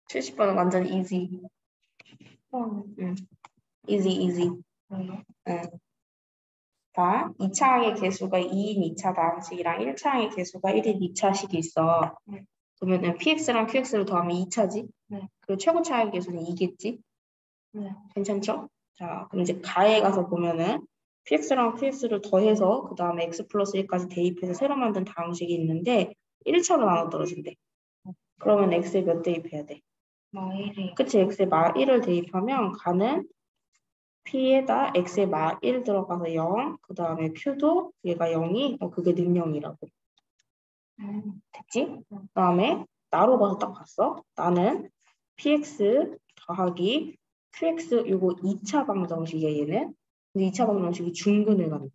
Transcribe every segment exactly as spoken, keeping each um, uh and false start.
칠십 번은 완전 easy. 응. 응. easy, easy. 응. 응. 자, 이 차 항의 개수가 이인 이 차 다항식이랑 일 차 항의 개수가 일인 이 차식이 있어. 네. 그러면은 px랑 qx를 더하면 이 차지? 네. 그리고 최고 차항의 개수는 이겠지? 네. 괜찮죠? 자, 그럼 이제 가에 가서 보면은 px랑 qx를 더해서 그 다음에 x 플러스 일까지 대입해서 새로 만든 다항식이 있는데 일 차로 나눠 떨어진대. 그러면 x에 몇 대입해야 돼? 마 일이. 그치, x에 마 일을 대입하면 가는 p에다 x에 마 일 들어가서 영, 그 다음에 q도 얘가 영이, 어, 그게 능영이라고. 음. 됐지? 그 다음에 나로 가서 딱 봤어. 나는 px 더하기 qx 요거 이 차 방정식이야 얘는. 근데 이 차 방정식이 중근을 갖는데.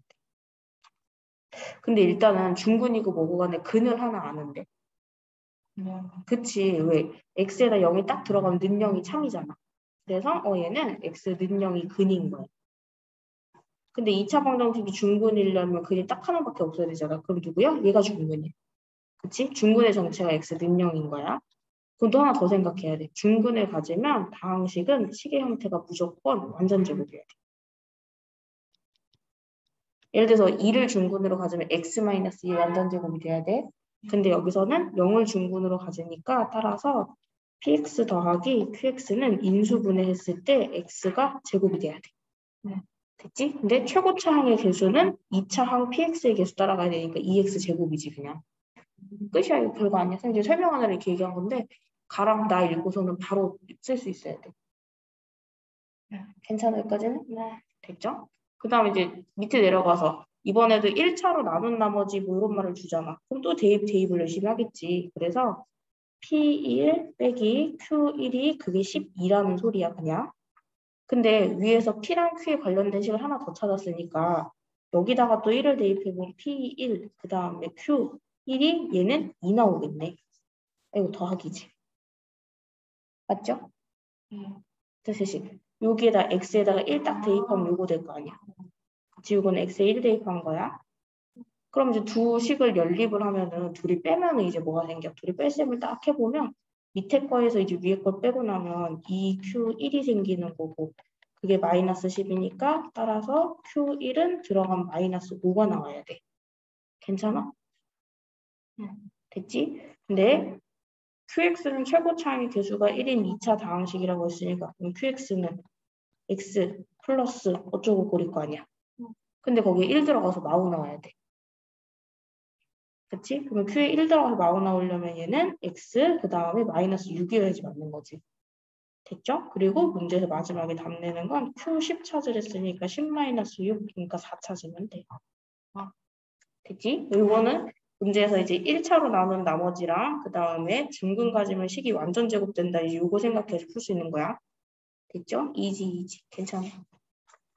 근데 일단은 중근이고 뭐고 간에 근을 하나 아는데. 음. 그치. 왜? x에다 영이 딱 들어가면 능영이 참이잖아. 그래서 어 얘는 x 능영이 근인 거야. 근데 이 차 방정식이 중근이려면 근이 딱 하나밖에 없어야 되잖아. 그럼 누구야? 얘가 중근이야. 그치? 중근의 정체가 x 능영인 거야. 그럼 또 하나 더 생각해야 돼. 중근을 가지면 다항식은 식의 형태가 무조건 완전 제곱이어야 돼. 예를 들어서 이를 중근으로 가지면 x-이 완전 제곱이 돼야 돼. 근데 여기서는 영을 중근으로 가지니까 따라서 px 더하기 qx는 인수분해했을 때 x가 제곱이 돼야 돼. 네. 됐지? 근데 최고차 항의 개수는 이 차 항 px의 개수 따라가야 되니까 이 엑스 제곱이지 그냥. 끝이야. 이거 별거 아니야. 선생님 설명하느라 이렇게 얘기한 건데 가랑 나 읽고서는 바로 쓸 수 있어야 돼. 네. 괜찮아 여기까지는? 네. 됐죠? 그 다음에 이제 밑에 내려가서 이번에도 일 차로 나눈 나머지 뭐 이런 말을 주잖아. 그럼 또 대입 대입을 열심히 하겠지. 그래서 피 일 빼기 큐 일이 그게 십이라는 소리야 그냥. 근데 위에서 P랑 Q에 관련된 식을 하나 더 찾았으니까 여기다가 또 일을 대입해보면 피 일, 그 다음에 큐 일이 얘는 이 나오겠네. 이거 더하기지. 맞죠? 음. 대세식. 여기에다 X에다가 일 딱 대입하면 요거 될 거 아니야. 그치, 요거는 X에 일 대입한 거야. 그럼 이제 두 식을 연립을 하면은 둘이 빼면은 이제 뭐가 생겨? 둘이 뺄셈을 딱 해보면 밑에 거에서 이제 위에 걸 빼고 나면 이 큐 일이 생기는 거고 그게 마이너스 십이니까 따라서 큐 일은 들어간 마이너스 오가 나와야 돼. 괜찮아? 응. 됐지? 근데 큐엑스는 최고차항의 개수가 일인 이 차 다항식이라고 했으니까 그럼 큐엑스는 x 플러스 어쩌고 고릴 거 아니야. 근데 거기에 일 들어가서 마오 나와야 돼. 그치? 그러면 Q에 일 들어가서 마오 나오려면 얘는 x 그 다음에 마이너스 육이어야지 맞는 거지. 됐죠? 그리고 문제에서 마지막에 답 내는 건 큐 십 찾으랬으니까 십 마이너스 육, 그러니까 사 찾으면 돼. 어. 됐지? 이거는 문제에서 이제 일 차로 나눈 나머지랑 그 다음에 중근 가지면 식이 완전 제곱된다. 이거 생각해서 풀 수 있는 거야. 됐죠? 이지, 이지. 괜찮아.